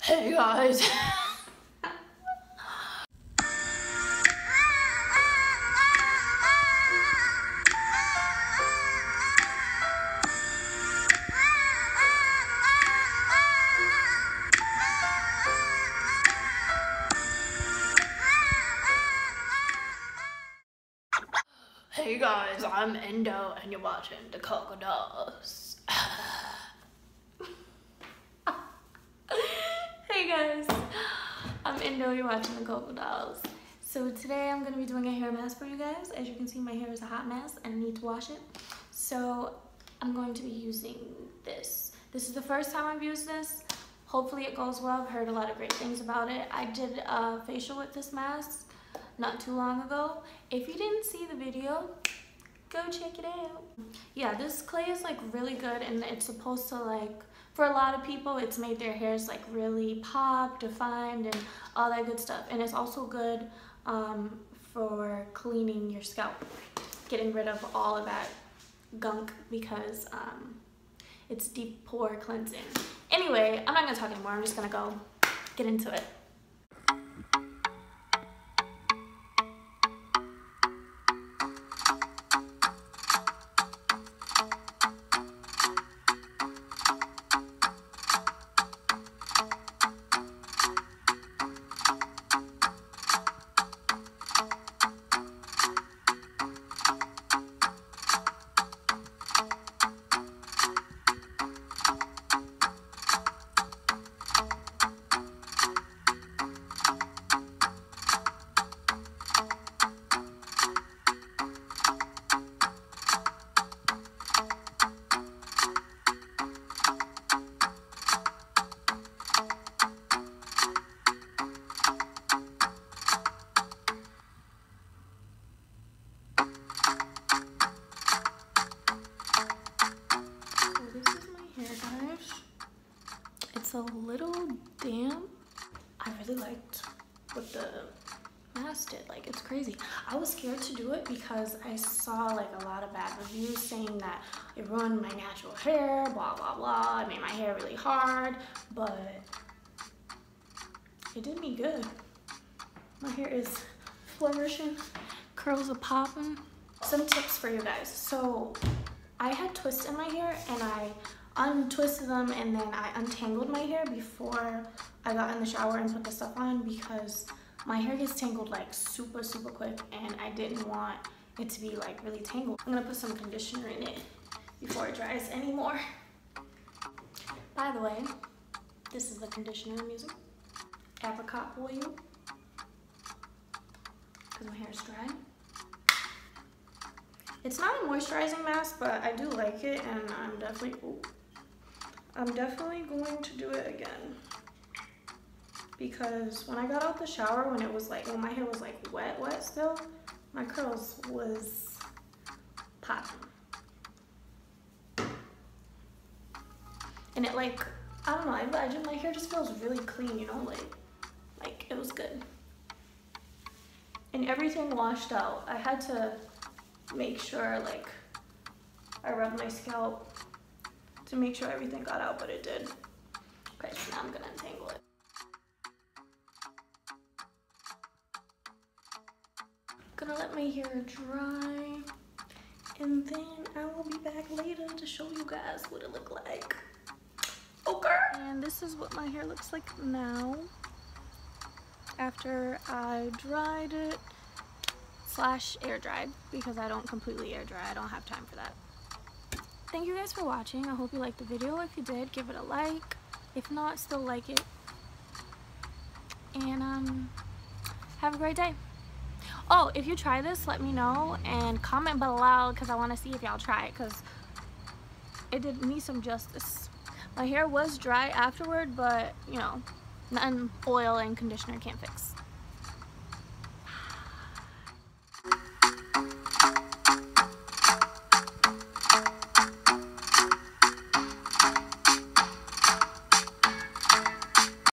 Hey guys. Hey guys, I'm Endo and you're watching the Crocodiles. Hey guys, I'm Endo, you're watching the Crocodiles. So today I'm going to be doing a hair mask for you guys. As you can see, my hair is a hot mess and I need to wash it. So I'm going to be using this. This is the first time I've used this. Hopefully it goes well. I've heard a lot of great things about it. I did a facial with this mask not too long ago. If you didn't see the video, go check it out. Yeah, this clay is like really good and it's supposed to like, for a lot of people, it's made their hairs like really pop, defined, and all that good stuff. And it's also good for cleaning your scalp, getting rid of all of that gunk because it's deep pore cleansing. Anyway, I'm not gonna talk anymore. I'm just gonna go get into it. It's a little damp. I really liked what the mask did. Like, it's crazy. I was scared to do it because I saw like a lot of bad reviews saying that it ruined my natural hair, blah blah blah. It made my hair really hard, but it did me good. My hair is flourishing, curls are popping. Some tips for you guys. So I had twists in my hair and I untwisted them and then I untangled my hair before I got in the shower and put the stuff on because my hair gets tangled like super quick and I didn't want it to be like really tangled. I'm gonna put some conditioner in it before it dries anymore. By the way, this is the conditioner I'm using. Apricot oil, because my hair is dry. It's not a moisturizing mask, but I do like it and I'm definitely going to do it again because when I got out the shower, when my hair was like wet still, my curls was popping. And it like, I don't know, my hair just feels really clean, you know, like it was good. And everything washed out. I had to make sure like I rubbed my scalp to make sure everything got out, but it did. Okay, so now I'm gonna untangle it. Gonna let my hair dry, and then I will be back later to show you guys what it look like. Okay. And this is what my hair looks like now after I dried it / air dried because I don't completely air dry. I don't have time for that. Thank you guys for watching. I hope you liked the video. If you did, give it a like. If not, still like it. And have a great day. Oh, if you try this, let me know and comment below because I want to see if y'all try it because it did me some justice. My hair was dry afterward, but you know, nothing oil and conditioner can't fix.